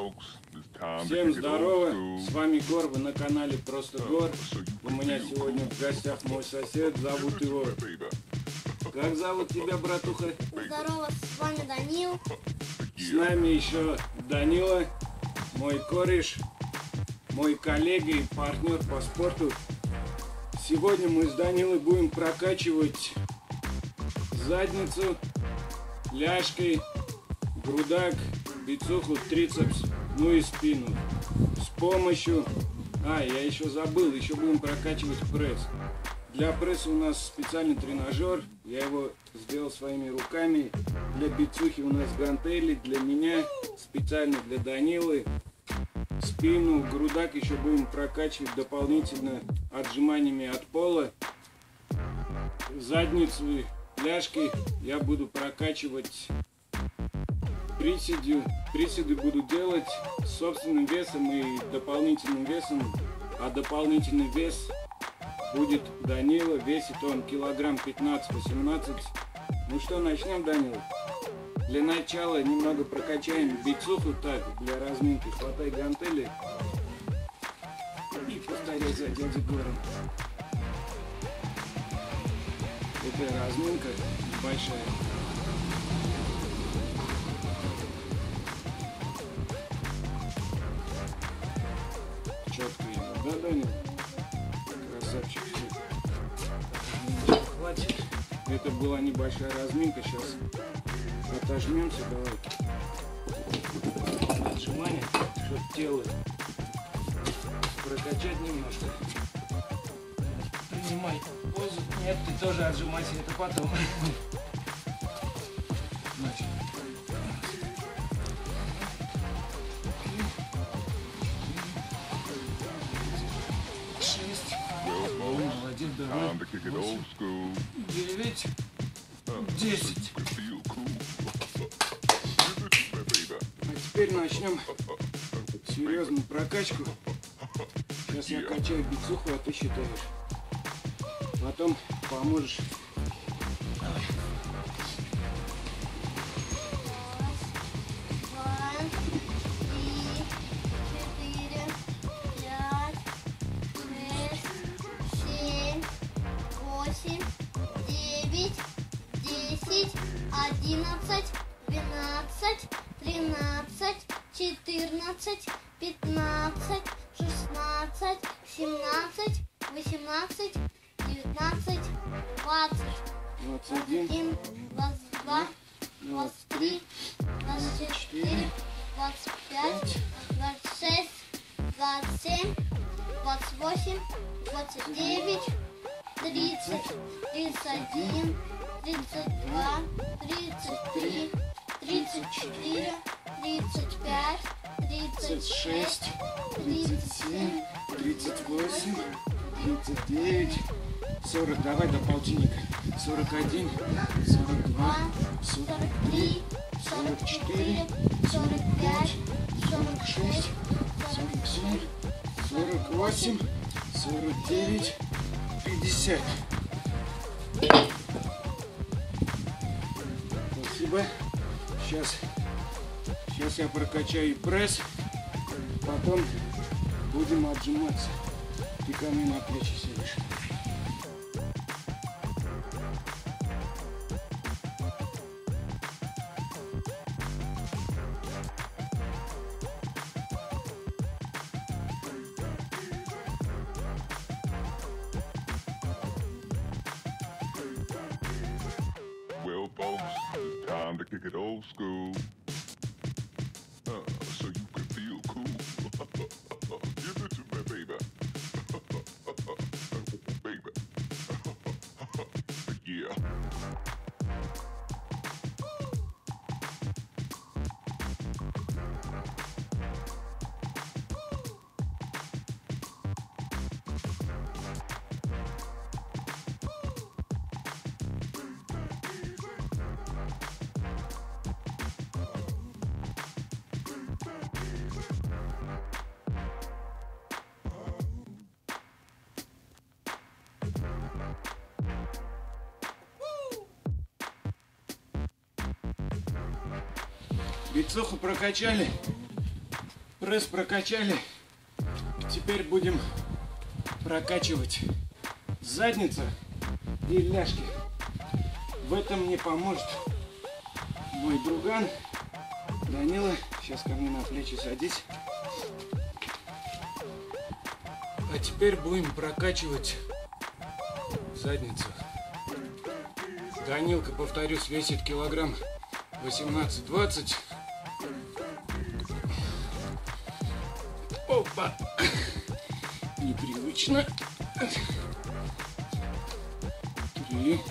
Всем здорово, с вами Гор, вы на канале Просто Гор. У меня сегодня в гостях мой сосед, зовут его... Как зовут тебя, братуха? Здорово, с вами Данил. С нами еще Данила, мой кореш, мой коллега и партнер по спорту. Сегодня мы с Данилой будем прокачивать задницу, ляжкой, грудак, бицуху, трицепс, ну и спину. С помощью... я еще забыл, еще будем прокачивать пресс. Для пресса у нас специальный тренажер, я его сделал своими руками. Для бицухи у нас гантели, для меня специально для Данилы. Спину, грудак еще будем прокачивать дополнительно отжиманиями от пола. Задницу, ляжкой я буду прокачивать приседью. Приседы буду делать с собственным весом и дополнительным весом, а дополнительный вес будет Данила, весит он килограмм 15-18. Ну что, начнем, Данила? Для начала немного прокачаем бицуху, так, для разминки. Хватай гантели и повторяй за дядей Гором. Это разминка большая. Четко идет, да, Данил? Красавчик. Хватит. Это была небольшая разминка, сейчас отожмемся, давай. Отжимание, чтобы тело прокачать немножко. Принимай позу. Нет, ты тоже отжимайся, это потом. Значит. 6. Молодец, давай. 8, 9, 10. А теперь начнем серьезную прокачку. Сейчас я качаю бицуху, а ты считаешь. Потом поможешь. Давай. 11, 12, 13, 14, 15, 16, 17, 18, 19, 20, 21, 22, 23, 24, 25, 26, 27, 28, 29, 30, 31, 32, 33, 34, 35, 36, 37, 38, 39, 40. Давай до полтинника. 41, 42, 43, 44, 45, 46, 47, 48, 49, 50. Спасибо. Сейчас я прокачаю пресс, потом будем отжиматься. Ты ко мне на плечи сидишь. Well, folks, it's time to kick it old school. So you can feel cool. Give it to me, baby. Baby. Yeah. Бицуху прокачали. Пресс прокачали. Теперь будем прокачивать задницу и ляжки. В этом мне поможет мой друган Данила. Сейчас ко мне на плечи садись. А теперь будем прокачивать задницу. Данилка, повторюсь, весит килограмм 18-20. Опа! Непривычно. 3,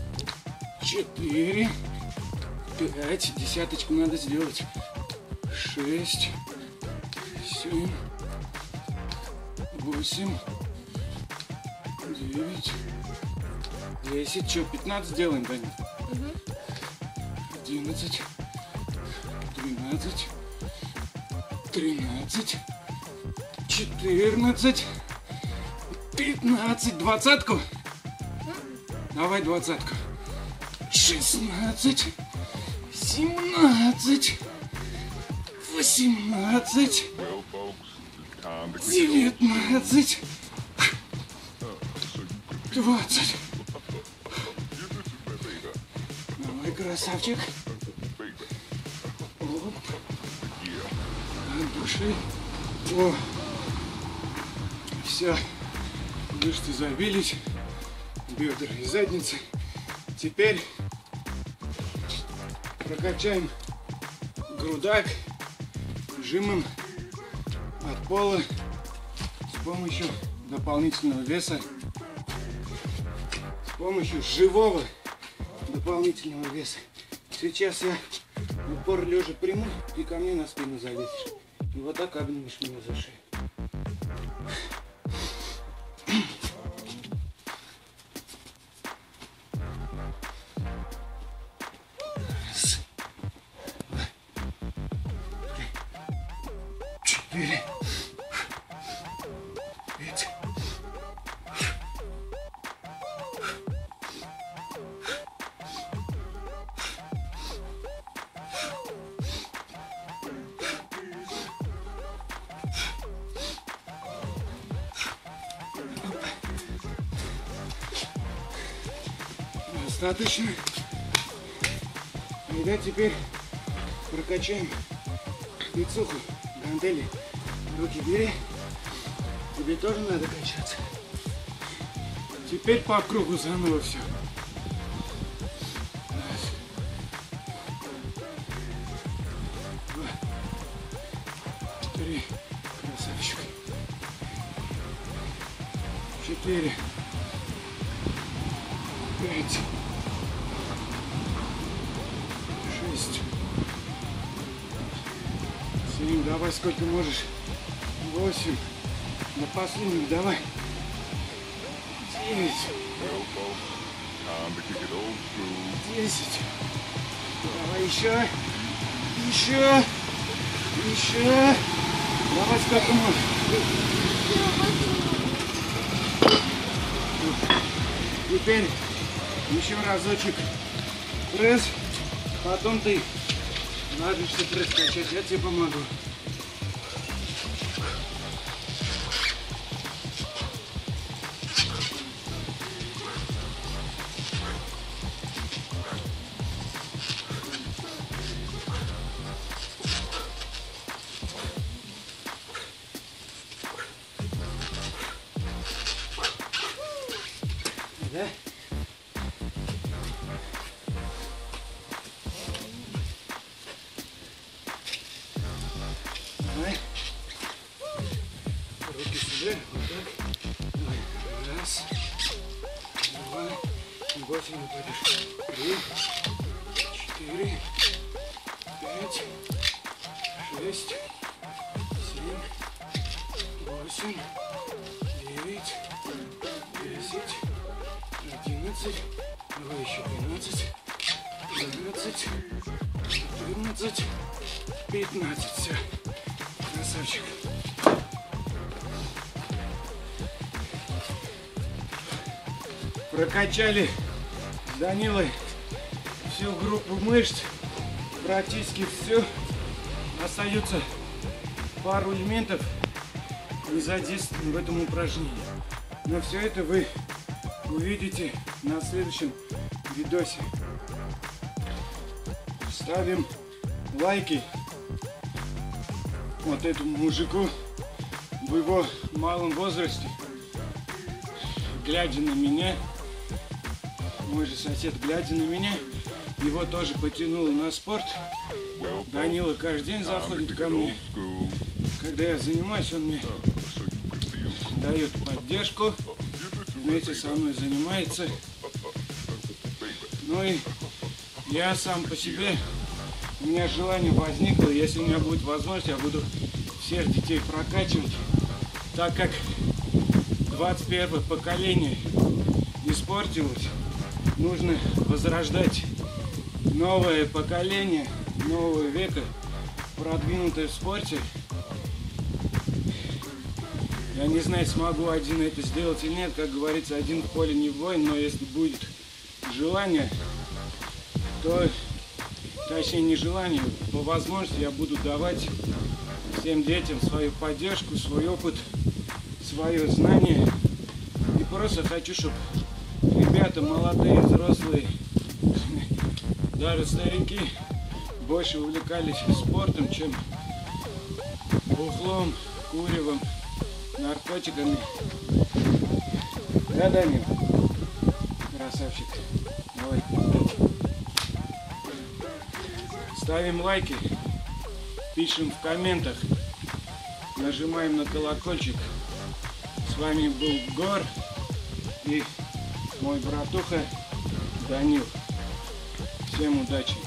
4, 5. Десяточку надо сделать. 6, 7, 8, 9, 10. Что, 15 делаем, Даня? 11, 12, 13, 14, 15. Двадцатку? Давай двадцатку. 16, 17, 18, Well, folks, it's time to kick it old 19, 20. Давай, красавчик. Оп. От души. О. Все. Мышцы забились. Бедра и задницы. Теперь прокачаем грудак жимом от пола с помощью дополнительного веса, с помощью живого дополнительного веса. Сейчас я в упор лежа приму, и ко мне на спину залезешь. И вот так обнимешь меня за шею. Раз, два, 4, 5. Достаточно. И да, теперь прокачаем спицуху, гантели. Руки бери. Тебе тоже надо качаться. Теперь по кругу заново все. Раз. 2. 3. Красавчик. 4. 5. 6. 7. Давай сколько можешь. 8. На последний давай. 9. Well, folks, time to kick it old school. 10. Давай еще. Еще. Еще. Давай сколько можешь. Теперь еще разочек пресс. Потом ты ложишься пресс качать. Я тебе помогу. Да? Давай. Руки сюда. Вот так. Давай. Раз. Два. 8 упадешь. 3. 4. 5. 6. 7. 8. 9. 10. 11, давай еще 12, 12, 14, 15. Все. Красавчик. Прокачали с Данилой всю группу мышц, практически всю. Остаются пару элементов не задействованы в этом упражнении. Но все это вы увидите на следующем видосе. Ставим лайки вот этому мужику в его малом возрасте, глядя на меня. Мой же сосед, глядя на меня, его тоже потянуло на спорт. Данила каждый день заходит ко мне. Когда я занимаюсь, он мне дает поддержку, вместе со мной занимается. Ну и я сам по себе, у меня желание возникло, если у меня будет возможность, я буду всех детей прокачивать, так как 21 поколение испортилось, нужно возрождать новое поколение, нового века, продвинутое в спорте. Я не знаю, смогу один это сделать или нет, как говорится, один в поле не воин, но если будет желание, то, точнее не желание, по возможности я буду давать всем детям свою поддержку, свой опыт, свое знание. И просто хочу, чтобы ребята молодые, взрослые, даже старики больше увлекались спортом, чем бухлом, куревом, наркотиками. Да, Данил? Красавчик. Давай. Ставим лайки, пишем в комментах, нажимаем на колокольчик. С вами был Гор и мой братуха Данил. Всем удачи!